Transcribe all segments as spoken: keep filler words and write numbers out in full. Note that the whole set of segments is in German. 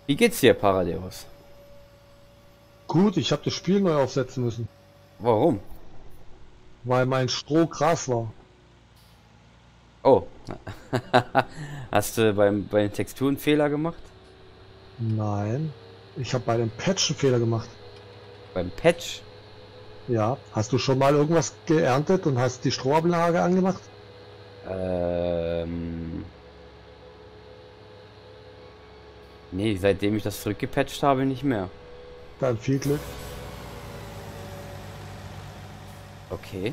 Wie geht's dir, Paradeus? Gut, ich habe das Spiel neu aufsetzen müssen, Warum? weil mein Stroh Gras war. Oh. Hast du beim, bei den Texturen Fehler gemacht? Nein, ich habe bei dem Patch einen Fehler gemacht. Beim Patch? Ja, hast du schon mal irgendwas geerntet und hast die Strohablage angemacht? Ähm. Nee, seitdem ich das zurückgepatcht habe, nicht mehr. Dann viel Glück. Okay.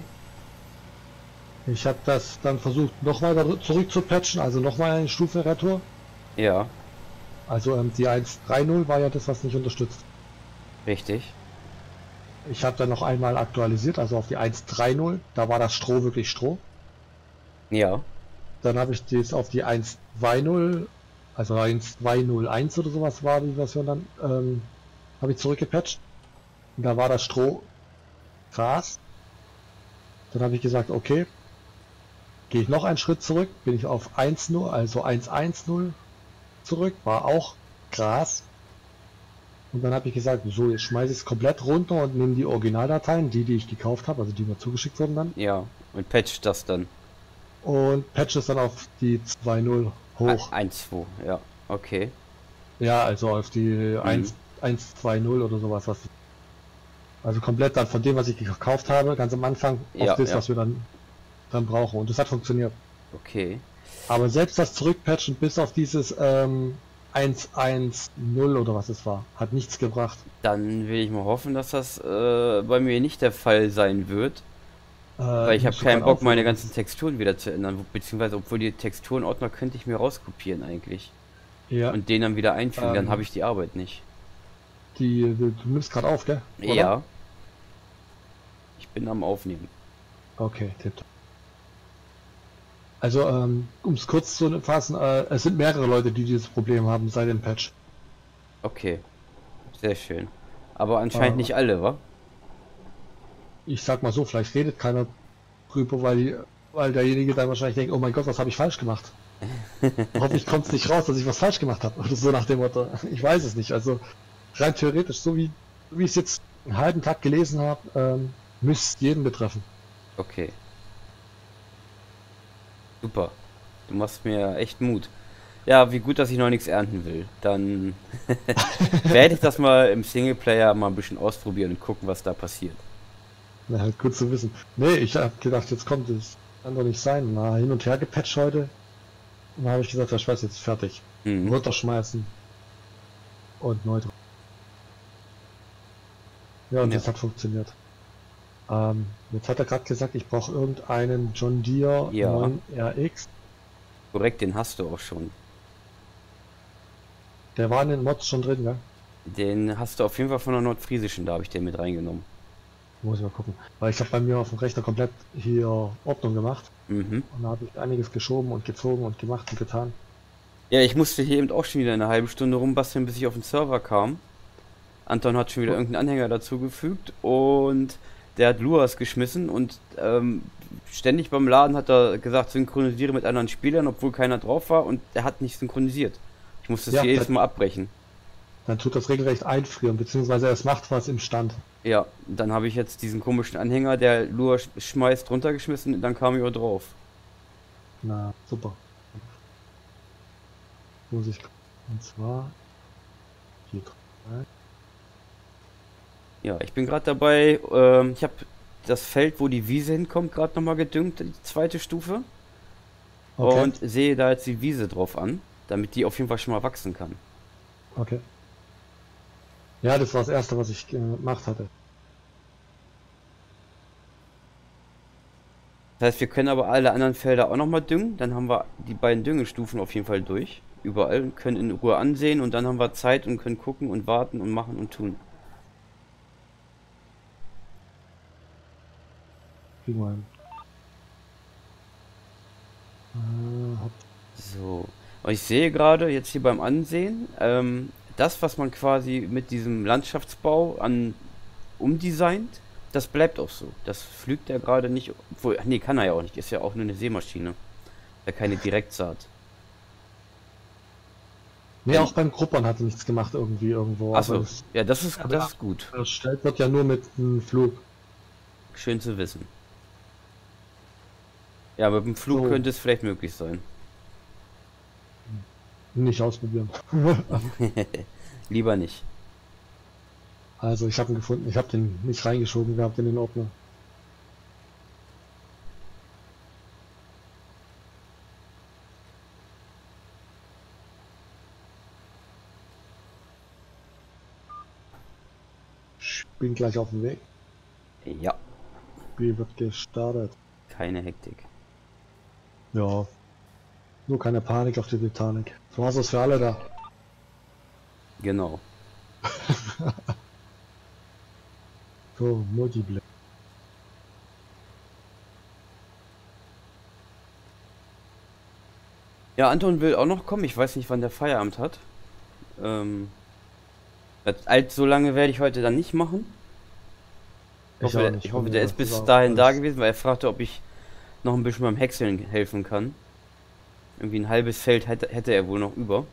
Ich habe das dann versucht, noch weiter zurück zu patchen, also nochmal eine Stufe Retour. Ja, Also ähm, die eins Punkt drei null war ja das, was nicht unterstützt. richtig. Ich habe dann noch einmal aktualisiert, also auf die eins Punkt drei null. Da war das Stroh wirklich Stroh. Ja. Dann habe ich das auf die eins Punkt zwei null, also eins Punkt zwei null eins oder sowas war die Version dann, ähm, habe ich zurückgepatcht. Und da war das Stroh Gras. Dann habe ich gesagt, okay, gehe ich noch einen Schritt zurück, bin ich auf eins Punkt null, also eins Punkt eins null zurück, war auch Gras. Und dann habe ich gesagt, so, jetzt schmeiße ich es komplett runter und nehme die Originaldateien, die, die ich gekauft habe, also die mir zugeschickt wurden dann, Ja. Und patch das dann. und patche es dann auf die zwei Punkt null hoch. eins, zwei. Ja. Okay. Ja, also auf die Mhm. eins Punkt zwei null oder sowas. Was, also komplett dann von dem, was ich gekauft habe, ganz am Anfang, auf Ja, das, ja. was wir dann, dann brauchen. Und das hat funktioniert. Okay. Aber selbst das Zurückpatchen bis auf dieses ähm, eins Punkt eins null oder was es war, hat nichts gebracht. Dann will ich mal hoffen, dass das äh, bei mir nicht der Fall sein wird. Weil Äh, ich habe musst du keinen gerade Bock, meine aufhören. ganzen Texturen wieder zu ändern. wo- Beziehungsweise, obwohl die Texturenordner könnte ich mir rauskopieren eigentlich. Ja, Und den dann wieder einfügen, dann habe ähm, ich die Arbeit nicht. die, du, du nimmst gerade auf, gell? Oder? Ja, ich bin am Aufnehmen. Okay, tipptopp. Also, ähm, um es kurz zu fassen, äh, es sind mehrere Leute, die dieses Problem haben seit dem Patch. Okay, sehr schön. Aber anscheinend Äh, nicht alle, wa? ich sag mal so, vielleicht redet keiner drüber, weil, weil derjenige dann wahrscheinlich denkt, oh mein Gott, was habe ich falsch gemacht? Hoffentlich kommt es nicht raus, dass ich was falsch gemacht habe. Oder so nach dem Motto. Ich weiß es nicht. Also rein theoretisch, so wie, wie ich es jetzt einen halben Tag gelesen habe, ähm, müsste es jeden betreffen. Okay, super. Du machst mir echt Mut. Ja, wie gut, dass ich noch nichts ernten will. Dann werde ich das mal im Singleplayer mal ein bisschen ausprobieren und gucken, was da passiert. Na, halt gut zu wissen. Nee, ich habe gedacht, jetzt kommt es. Kann doch nicht sein. Na, hin und her gepatcht heute. Und dann habe ich gesagt, ich weiß jetzt fertig. Mhm. Runterschmeißen und neu drauf. Ja, und Ja, das hat funktioniert. Ähm, jetzt hat er gerade gesagt, ich brauche irgendeinen John Deere ja, neun R X. korrekt, den hast du auch schon. Der war in den Mods schon drin, ja? Den hast du auf jeden Fall von der Nordfriesischen, da habe ich den mit reingenommen. Muss ich mal gucken. Weil ich habe bei mir auf dem Rechner komplett hier Ordnung gemacht. Mhm. Und da habe ich einiges geschoben und gezogen und gemacht und getan. Ja, ich musste hier eben auch schon wieder eine halbe Stunde rumbasteln, bis ich auf den Server kam. Anton hat schon wieder irgendeinen Anhänger dazugefügt und der hat Luas geschmissen und ähm, ständig beim Laden hat er gesagt, synchronisiere mit anderen Spielern, obwohl keiner drauf war und er hat nicht synchronisiert. Ich musste es Ja, jedes dann, Mal abbrechen. dann tut das regelrecht einfrieren, beziehungsweise es macht was im Stand. Ja, dann habe ich jetzt diesen komischen Anhänger, der Lua sch- schmeißt, runtergeschmissen und dann kam ich auch drauf. Na, super. Muss ich. Und zwar. Hier. Ja, ich bin gerade dabei, ähm, ich habe das Feld, wo die Wiese hinkommt, gerade nochmal gedüngt, die zweite Stufe. Okay, Und sehe da jetzt die Wiese drauf an, damit die auf jeden Fall schon mal wachsen kann. okay. Ja, das war das erste, was ich gemacht hatte. Das heißt, wir können aber alle anderen Felder auch nochmal düngen. Dann haben wir die beiden Düngestufen auf jeden Fall durch. Überall und können in Ruhe ansehen und dann haben wir Zeit und können gucken und warten und machen und tun. Kriegen wir hin. Äh, hopp. So. Und ich sehe gerade jetzt hier beim Ansehen, ähm, das, was man quasi mit diesem Landschaftsbau an umdesignt, das bleibt auch so. Das pflügt er gerade nicht. Obwohl, nee, kann er ja auch nicht. Ist ja auch nur eine Sämaschine. Ja, keine Direktsaat. Nee, auch beim Gruppern hat er nichts gemacht irgendwie irgendwo. Achso, Das, ja, das ist, aber das ist gut. erstellt wird ja nur mit einem Flug. Schön zu wissen. Ja, mit dem Flug So. könnte es vielleicht möglich sein. Nicht ausprobieren. Lieber nicht. Also ich habe ihn gefunden, ich habe den nicht reingeschoben gehabt in den Ordner. Ich bin gleich auf dem Weg. Ja, Wie wird gestartet? keine Hektik. Ja. Nur keine Panik auf der Titanic. So hast du es für alle da. Genau. So, Multiplayer. Ja, Anton will auch noch kommen. Ich weiß nicht, wann der Feierabend hat. Ähm, das- allzu lange werde ich heute dann nicht machen. Ich hoffe, auch der, nicht. ich hoffe, Von der mir ist bis war dahin da alles- gewesen, weil er fragte, ob ich noch ein bisschen beim Häckseln helfen kann. Irgendwie ein halbes Feld hätte, hätte er wohl noch über.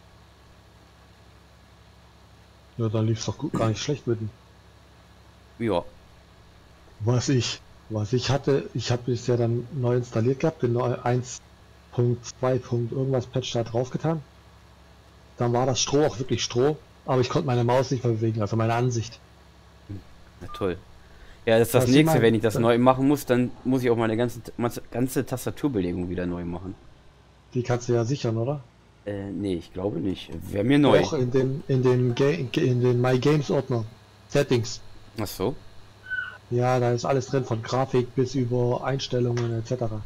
Ja, dann lief es doch gut, gar nicht schlecht mit ihm. Ja, Was ich, was ich hatte, ich habe es ja dann neu installiert gehabt, den neu eins Punkt zwei. irgendwas Patch da drauf getan. Dann war das Stroh auch wirklich Stroh, aber ich konnte meine Maus nicht mehr bewegen, also meine Ansicht. na toll. Ja, das ist das Was ich nächste, meine, wenn ich das äh, neu machen muss, dann muss ich auch meine ganze, ganze Tastaturbelegung wieder neu machen. Die kannst du ja sichern, oder? Äh, nee, ich glaube nicht. Wäre mir neu. Auch in dem, in dem, Ga in den My Games Ordner. Settings. Ach so. Ja, da ist alles drin, von Grafik bis über Einstellungen et cetera.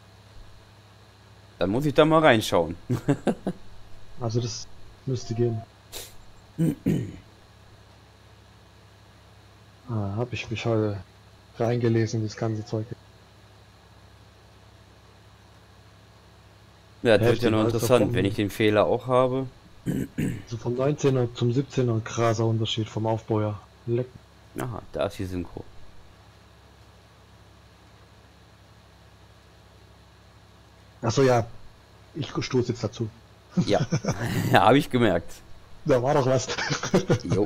Dann muss ich da mal reinschauen. Also das müsste gehen. Ah, habe ich mich heute reingelesen, das ganze Zeug. Ja, das wird Heftig, ja noch also interessant, vom- wenn ich den Fehler auch habe. Also vom neunzehner zum siebzehner krasser Unterschied vom Aufbau, ja. Leck. Aha, da ist die Synchro. Achso, ja. Ich stoße jetzt dazu. Ja, ja, habe ich gemerkt. Da war doch was. Jo.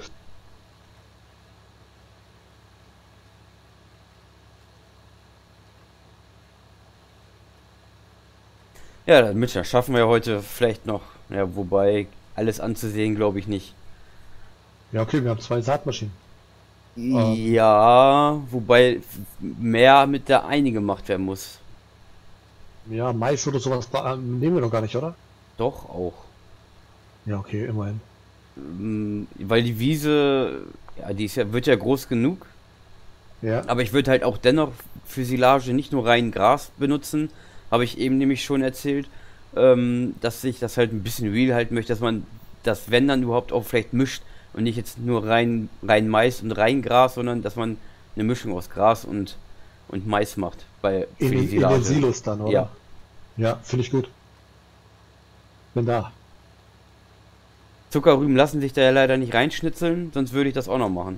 Ja, damit das schaffen wir heute vielleicht noch. Ja, wobei alles anzusehen, glaube ich nicht. Ja, okay, wir haben zwei Saatmaschinen. Ähm. Ja, wobei mehr mit der eine gemacht werden muss. Ja, Mais oder sowas äh, nehmen wir noch gar nicht, oder? Doch auch. Ja, okay, immerhin. Ähm, Weil die Wiese, ja, die ist ja, wird ja groß genug. Ja, Aber ich würde halt auch dennoch für Silage nicht nur rein Gras benutzen. Habe ich eben nämlich schon erzählt, ähm, dass ich das halt ein bisschen real halten möchte, dass man das, wenn dann überhaupt auch vielleicht mischt und nicht jetzt nur rein, rein Mais und rein Gras, sondern dass man eine Mischung aus Gras und, und Mais macht bei, für in, die den- in Silage. den Silos dann, oder? Ja. Ja, finde ich gut. Bin da. Zuckerrüben lassen sich da ja leider nicht reinschnitzeln, sonst würde ich das auch noch machen.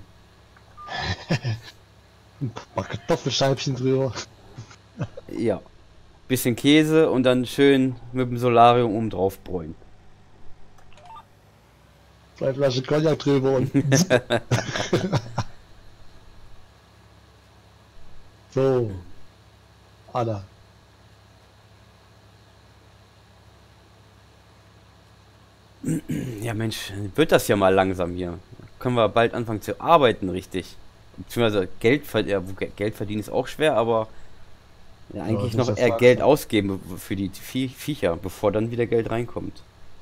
Ein paar Kartoffelscheibchen drüber. Ja. Bisschen Käse und dann schön mit dem Solarium oben drauf bräunen. Zwei Flaschen Cognac drüber und. So. Anna. Ja Mensch, wird das ja mal langsam hier. Können wir bald anfangen zu arbeiten, richtig. Beziehungsweise Geld, ver ja, wo Ge- Geld verdienen ist auch schwer, aber ja, eigentlich das noch ist eher das Geld Wahnsinn. ausgeben für die Vie Viecher, bevor dann wieder Geld reinkommt.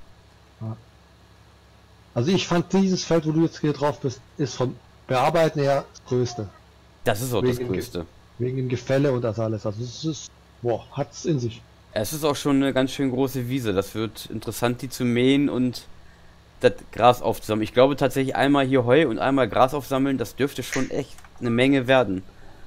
Also ich fand dieses Feld, wo du jetzt hier drauf bist, ist vom Bearbeiten her das größte. Das ist auch das Wegen Ge- Größte. Wegen dem Gefälle und das alles. Also es ist, boah, hat's in sich. Es ist auch schon eine ganz schön große Wiese. Das wird interessant, die zu mähen und das Gras aufzusammeln. Ich glaube tatsächlich einmal hier Heu und einmal Gras aufsammeln, das dürfte schon echt eine Menge werden.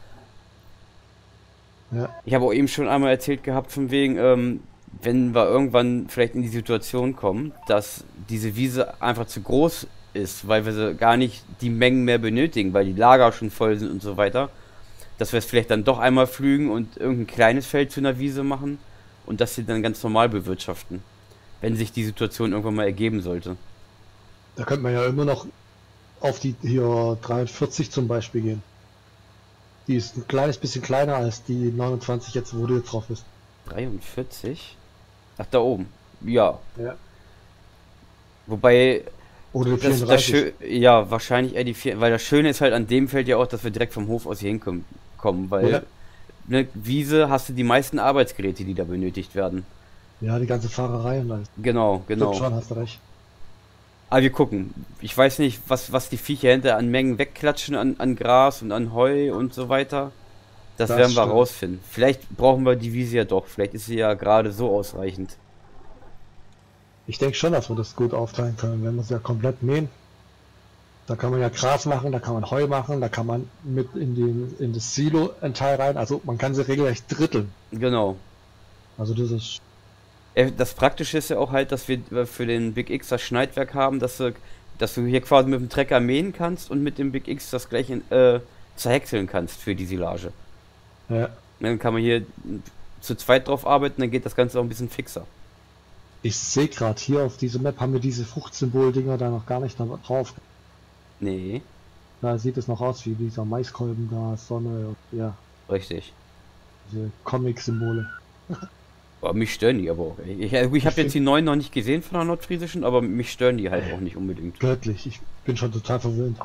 Ja, Ich habe auch eben schon einmal erzählt gehabt, von wegen, ähm, wenn wir irgendwann vielleicht in die Situation kommen, dass diese Wiese einfach zu groß ist, weil wir sie gar nicht die Mengen mehr benötigen, weil die Lager schon voll sind und so weiter, dass wir es vielleicht dann doch einmal pflügen und irgendein kleines Feld zu einer Wiese machen und das hier dann ganz normal bewirtschaften. wenn sich die Situation irgendwann mal ergeben sollte. Da könnte man ja immer noch auf die hier dreiundvierzig zum Beispiel gehen. Die ist ein kleines bisschen kleiner als die neunundzwanzig jetzt, wo du jetzt drauf bist. dreiundvierzig? Ach, da oben. Ja. Ja. Wobei, Oder die das, das vierunddreißig. schö ja, wahrscheinlich eher die vier, weil das Schöne ist halt an dem Feld ja auch, dass wir direkt vom Hof aus hier hinkommen, kommen, weil Ja. ne, Wiese hast du die meisten Arbeitsgeräte, die da benötigt werden. Ja, die ganze Fahrerei und alles. Genau, Genau. genau. Schon, hast du recht. Aber wir gucken. Ich weiß nicht, was, was die Viecher hinter an Mengen wegklatschen, an, an Gras und an Heu und so weiter. Das, Das werden wir stimmt. rausfinden. Vielleicht brauchen wir die Wiese ja doch. Vielleicht ist sie ja gerade so ausreichend. Ich denke schon, dass wir das gut aufteilen können, wenn wir es ja komplett mähen. Da kann man ja Gras machen, da kann man Heu machen, da kann man mit in, den, in das Silo ein Teil rein. Also man kann sie regelrecht dritteln. Genau. Also das ist... Äh, Das Praktische ist ja auch halt, dass wir äh, für den Big X das Schneidwerk haben, dass du, dass du hier quasi mit dem Trecker mähen kannst und mit dem Big X das gleich in, äh, zerhäckseln kannst für die Silage. Ja. Dann kann man hier zu zweit drauf arbeiten, dann geht das Ganze auch ein bisschen fixer. Ich sehe gerade hier auf dieser Map haben wir diese Fruchtsymbol-Dinger da noch gar nicht drauf. Nee, Da sieht es noch aus wie dieser Maiskolben da, Sonne, und, ja, richtig. diese Comic-Symbole. Aber mich stören die aber auch. ey. Ich, ich habe jetzt die neuen noch nicht gesehen von der Nordfriesischen, aber mich stören die halt auch nicht unbedingt. Göttlich, ich bin schon total verwöhnt.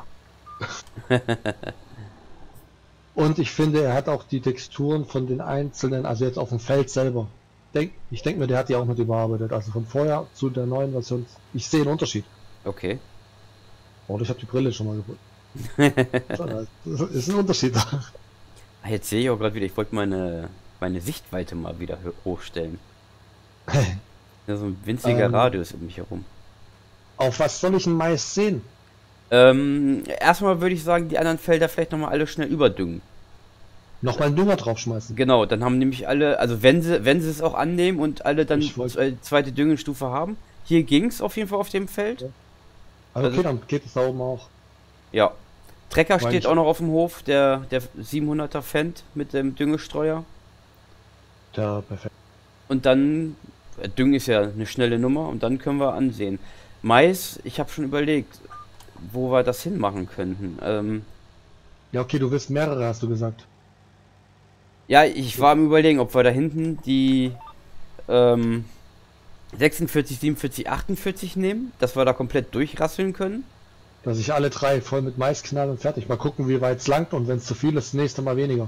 Und ich finde, er hat auch die Texturen von den einzelnen, also jetzt auf dem Feld selber. Denk, ich denke mir, der hat die auch noch überarbeitet. Also von vorher zu der neuen Version. Ich sehe einen Unterschied. Okay. Oder ich habe die Brille schon mal gefunden. Das ist ein Unterschied. Ah, jetzt sehe ich auch gerade wieder, ich wollte meine, meine Sichtweite mal wieder hö- hochstellen. Ja, so ein winziger Ähm. Radius um mich herum. Auf was soll ich einen Mais sehen? Ähm, erstmal würde ich sagen, die anderen Felder vielleicht nochmal alle schnell überdüngen. Nochmal einen Dünger draufschmeißen. Genau, dann haben nämlich alle, also wenn sie, wenn sie es auch annehmen und alle dann Ich wollt- zwe- zweite Düngestufe haben. Hier ging es auf jeden Fall auf dem Feld. Also Also- okay, dann geht es da oben auch. Ja. Trecker Weil steht ich- auch noch auf dem Hof, der, der siebenhunderter Fendt mit dem Düngestreuer. Der perfekt. Und dann, äh, Düngen ist ja eine schnelle Nummer und dann können wir ansehen. Mais, ich habe schon überlegt, wo wir das hinmachen könnten. Ähm, Ja, okay, du willst mehrere, hast du gesagt. ja, ich war am Überlegen, ob wir da hinten die ähm, sechsundvierzig, siebenundvierzig, achtundvierzig nehmen, dass wir da komplett durchrasseln können. Dass ich alle drei voll mit Mais knall und fertig. Mal gucken, wie weit es langt und wenn es zu viel ist, das nächste Mal weniger.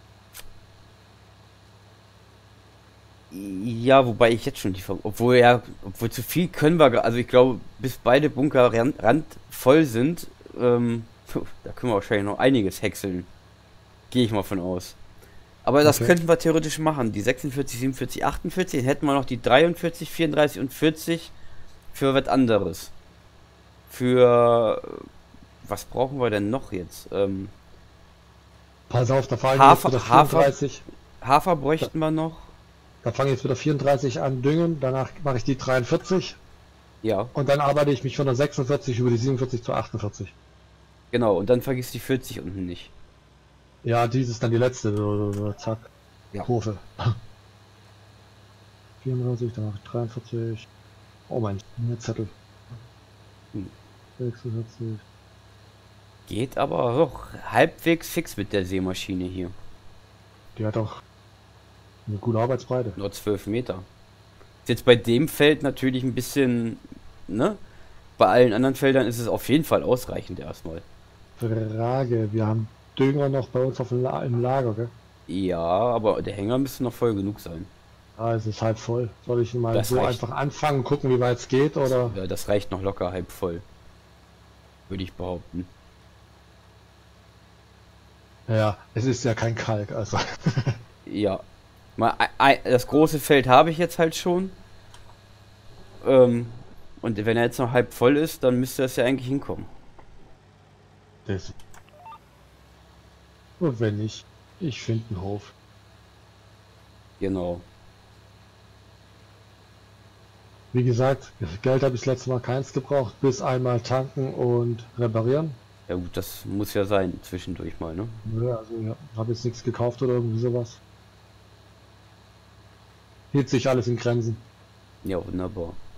Ja, wobei ich jetzt schon die, Ver- obwohl ja, obwohl zu viel können wir, gar- also ich glaube, bis beide Bunker rand, randvoll sind, ähm, puh, da können wir wahrscheinlich noch einiges häckseln. Gehe ich mal von aus. Aber das Okay. könnten wir theoretisch machen. Die sechsundvierzig, siebenundvierzig, achtundvierzig, dann hätten wir noch die dreiundvierzig, vierunddreißig und vierzig für was anderes. Für, äh, was brauchen wir denn noch jetzt? Ähm, Pass auf, da fange ich Hafer- jetzt wieder Hafer- vierunddreißig. Hafer bräuchten wir noch. Da fange ich jetzt wieder vierunddreißig an düngen, danach mache ich die dreiundvierzig Ja, und dann arbeite ich mich von der sechsundvierzig über die siebenundvierzig zu achtundvierzig. genau. Und dann vergiss die vierzig unten nicht. Ja, dies ist dann die letzte, so, so, so, zack, Ja. Kurve. vierunddreißig, danach dreiundvierzig. Oh mein, mehr Zettel. Hm. sechsundvierzig. Geht aber doch halbwegs fix mit der Sämaschine hier. Die hat auch eine gute Arbeitsbreite. Nur zwölf Meter. Ist jetzt bei dem Feld natürlich ein bisschen, ne? Bei allen anderen Feldern ist es auf jeden Fall ausreichend erstmal. Frage, wir haben Dünger noch bei uns auf dem La im Lager, gell? Ja, aber der Hänger müsste noch voll genug sein. Ah, es ist halb voll. Soll ich mal Das so reicht. einfach anfangen, gucken, wie weit es geht, oder? Ja, das reicht noch locker halb voll. Würde ich behaupten. Ja, es ist ja kein Kalk, also. Ja. Mal, ei- ei- das große Feld habe ich jetzt halt schon. Ähm, und wenn er jetzt noch halb voll ist, dann müsste das ja eigentlich hinkommen. Das. Und wenn nicht, ich finde einen Hof. Genau. Wie gesagt, Geld habe ich das letzte Mal keins gebraucht, bis einmal tanken und reparieren. Ja gut, das muss ja sein, zwischendurch mal, ne? Ja, also ja, habe jetzt nichts gekauft oder irgendwie sowas. Hielt sich alles in Grenzen. Ja, wunderbar.